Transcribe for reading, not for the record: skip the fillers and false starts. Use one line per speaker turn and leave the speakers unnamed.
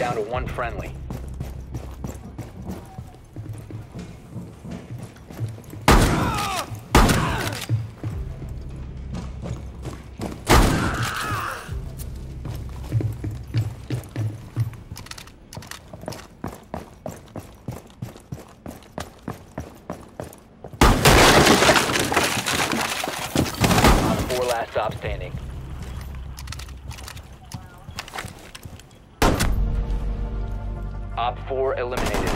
down to one friendly. Last stop standing. Op 4 eliminated.